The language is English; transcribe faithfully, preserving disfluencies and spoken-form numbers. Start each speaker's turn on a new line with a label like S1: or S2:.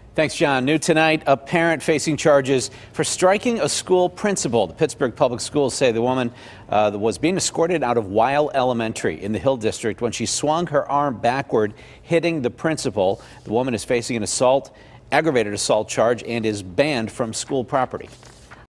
S1: Thanks, John. New tonight, a parent facing charges for striking a school principal. The Pittsburgh Public Schools say the woman uh, was being escorted out of Weil Elementary in the Hill District when she swung her arm backward, hitting the principal. The woman is facing an assault, aggravated assault charge, and is banned from school property.